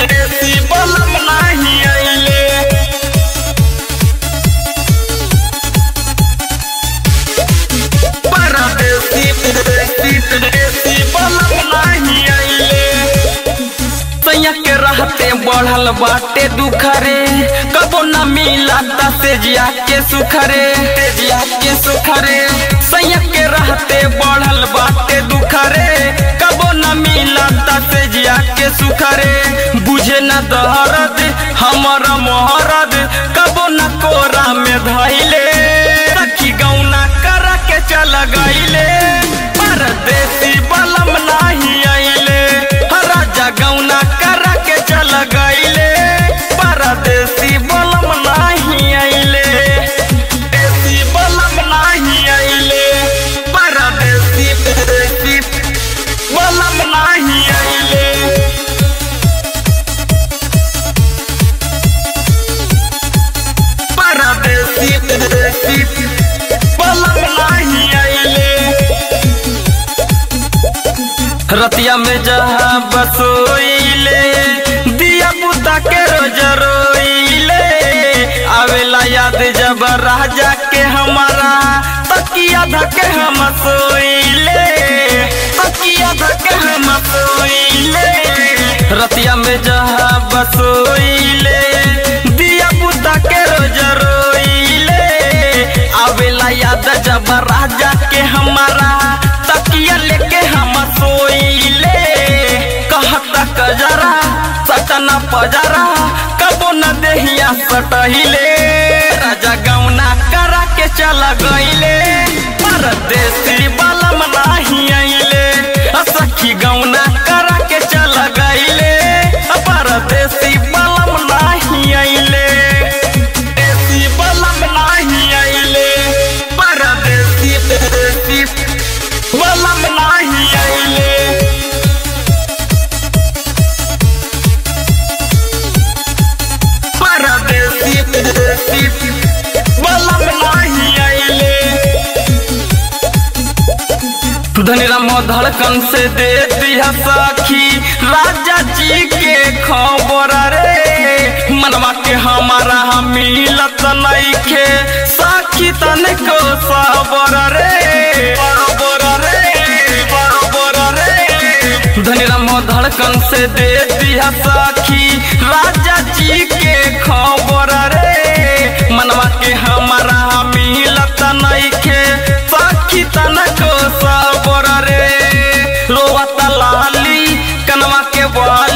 देसी बलम नहीं आइले परदेसी देसी बलम नहीं आइले सैया के रहते बढ़ल बाटे दुखरे कबो न मिला तेजिया के सुखरे सैया के रहते बढ़ल बाटे दुखरे कबो न मिला तेजिया के सुखरे बुझे न दर्द हमर मोहरद कबो न कोरा में धइले सखी गौना कर के चल गइले परदेसी बलम नहीं आइले राजा गौना कर के चल गइले परदेसी बलम नहीं आइले देसी बलम नहीं आइले परदेसी बलम नहीं आइले परदेसी बलम नहीं आइले रतिया में जहाँ बसोइले दिया पुता के रोज रोइले आवेला याद जब राजा के हमारा तकिया धके हम सोइले रतिया में जहाँ बसोइले दिया पुता के रोज रोइले आवेला याद जब राजा के हमारा तकिया लेके हम सोइले कहता कजरा सटना पजरा कबो न देहिया सटहिले राजा गौना करा के चल गइले परदेसी बलम नहीं आइले सखी गौना करा के चल गइले परदेसी बलम नहीं आइले देसी बलम नहीं आइले परदेसी बलम नहीं आइले परदेसी बलम नहीं आइले धनीराम धड़कन से दे दिया सखी राजा जी के खबर रे मनवा के हमारा मिलत नइखे सखी तने को सबर रे धनीराम धड़कन से दे दिया सखी राजा जी के खबर रे मनवा के हमारा मिलत नइखे सखी तने को सबर रे रोवत लाली कनवा के